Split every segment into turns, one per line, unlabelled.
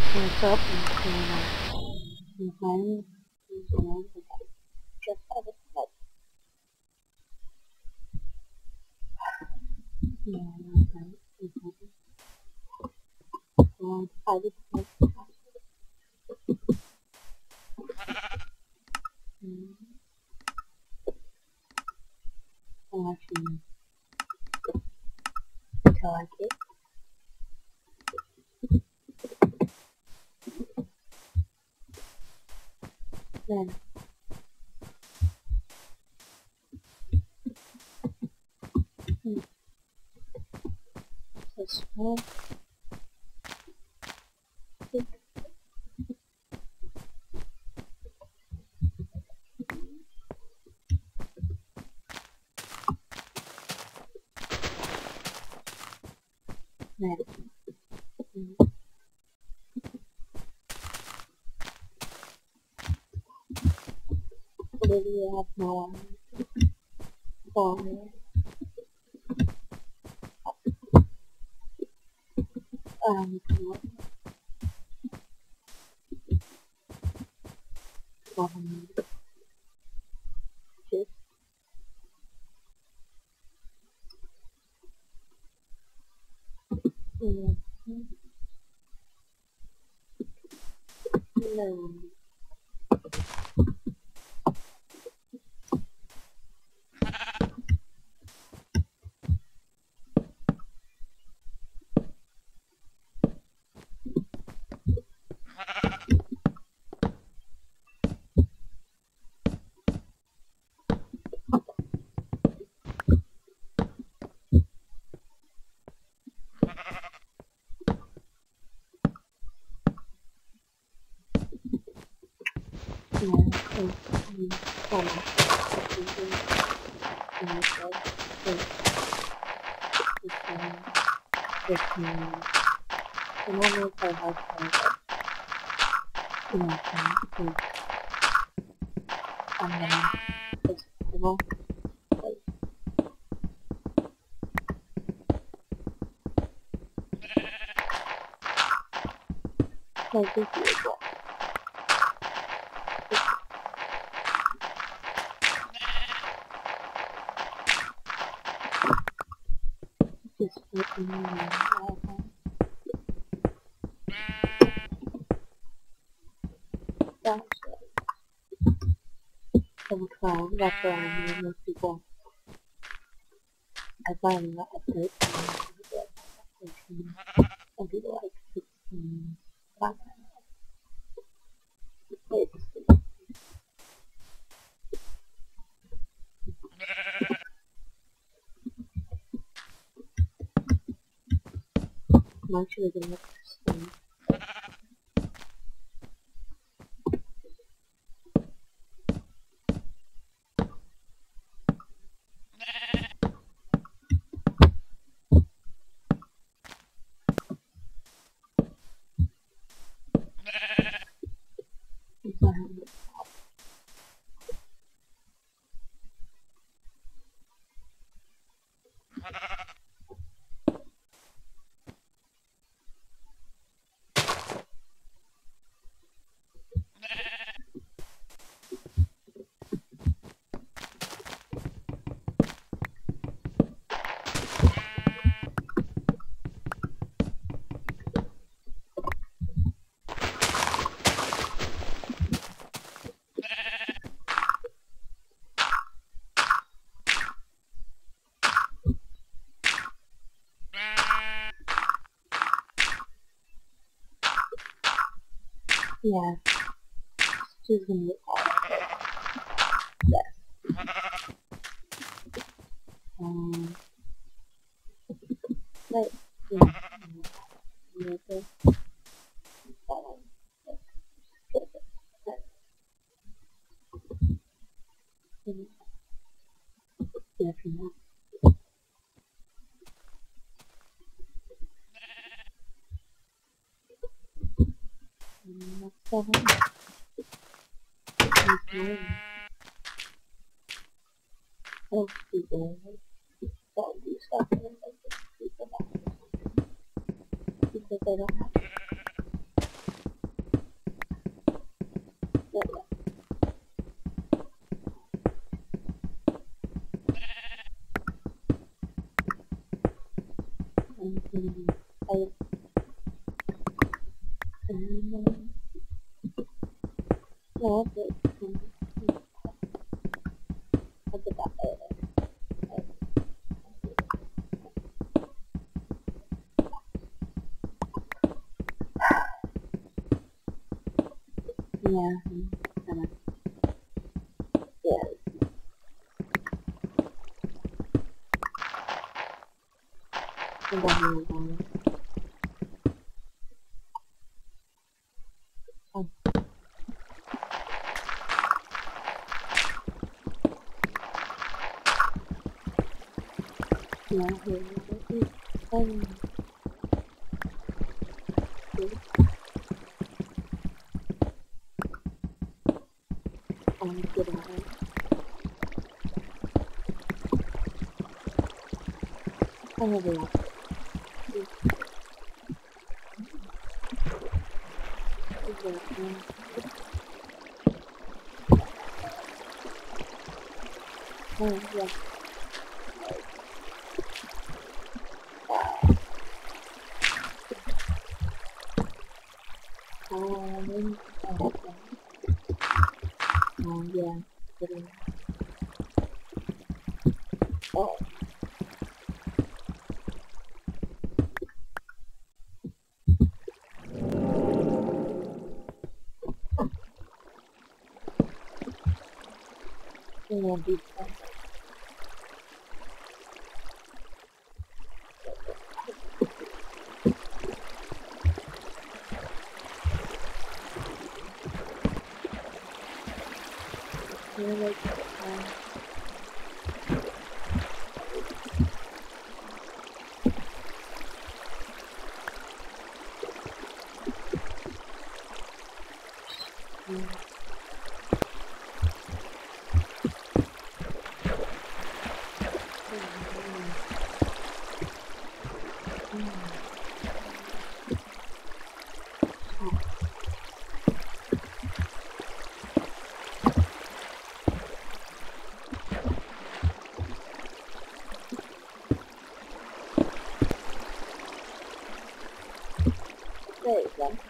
What's up? I'm fine. Just had a flight. Yeah, I'm fine. So I did flight. I actually like it. Then this one. Then Olivia has no one for just no. Like this is just looking that's some clown. That's why I'm mean, most people. I find that a bit and people like 16. It's much of the next thing. Yeah, she's gonna get all of it. Yes. But, yeah. Okay. Yeah, for now. Next level. Oh, people. Don't do stuff and then they just keep it up. Because they don't have No, but look at that. Yeah, kind of. Yes. I'm definitely going. Oh, yeah, here. Get out. I have a lot. Oh, yeah. Okay. Yeah. Getting. Oh, yeah, deep. You're like, there you go.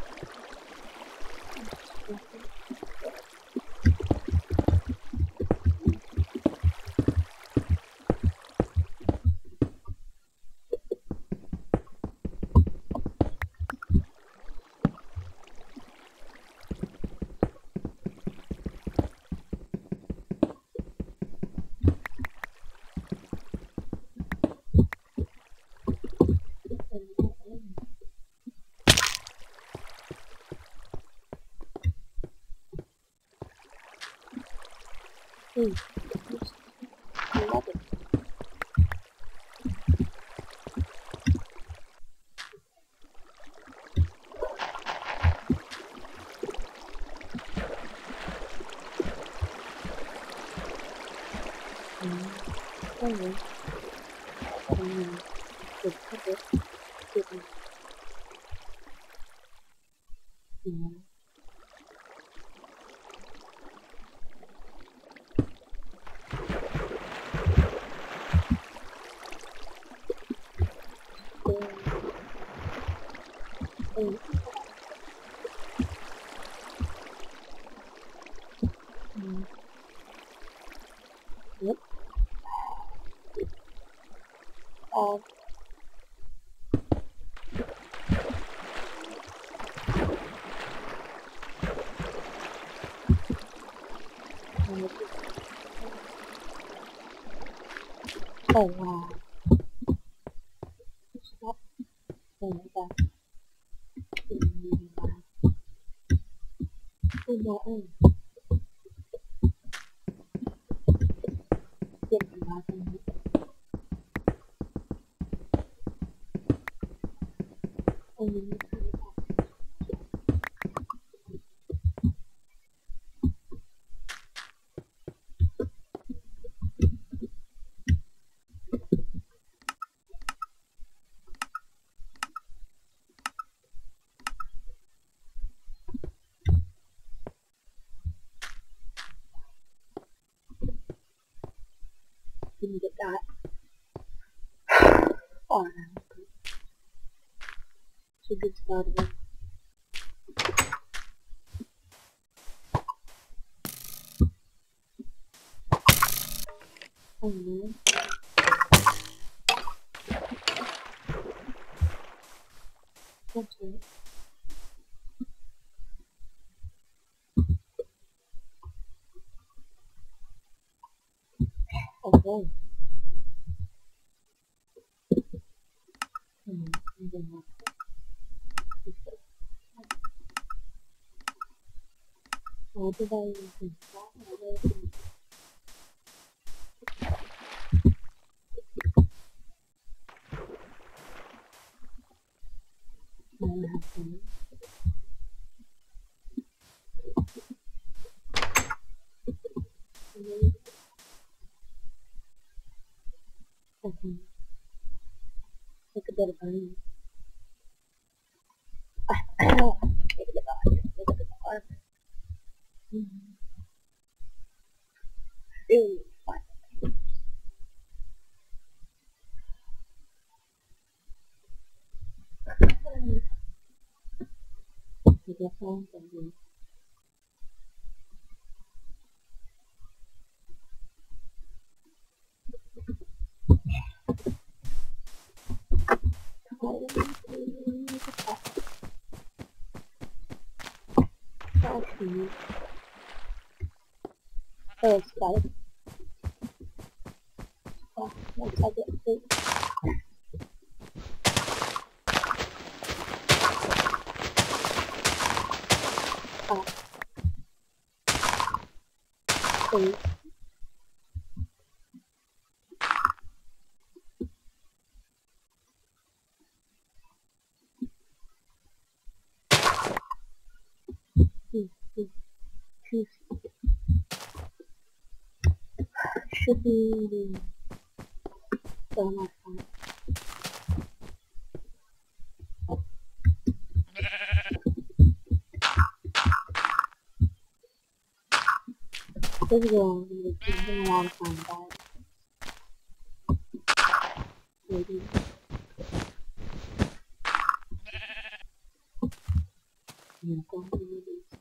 I love it. Anyway, the puppet didn't, you know, yep. Uh, oh wow. Stop. Oh my god. Oh no, get the mountain. Oh, you need to get that. Oh, no. It's a good start of it. know. That's it. Okay. I'm gonna have to fix it. Why did I even start already? I don't have to. Okay. Look at that burn. Look at the bar. Look at the bar. Really fun. I guess I'm gonna oh, Skype. Oh, once I get to please. Choose. Should be done my phone. This is been a long time, guys. Maybe. I'm going to do this.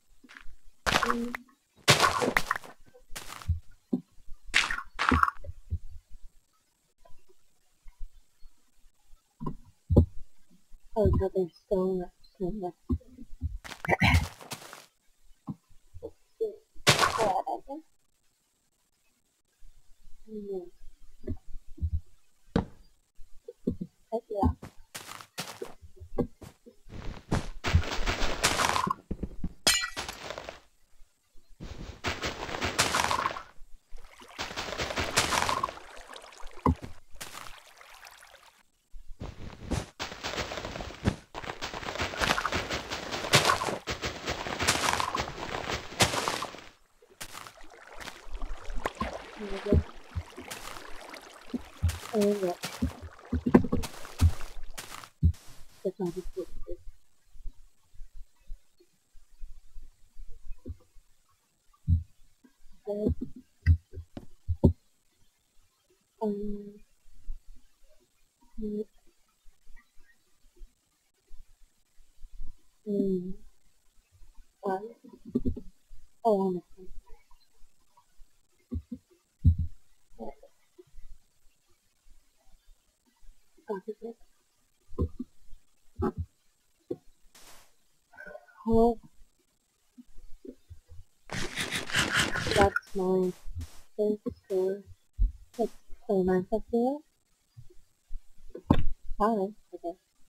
Oh, so there's so much. Yeah, I guess. Yeah. Oh, yeah. That's not just what it is. Okay. What? Oh, honestly. Yeah. Opposite. Oh, that's my first store. Let's play Minecraft here. Hi. Okay.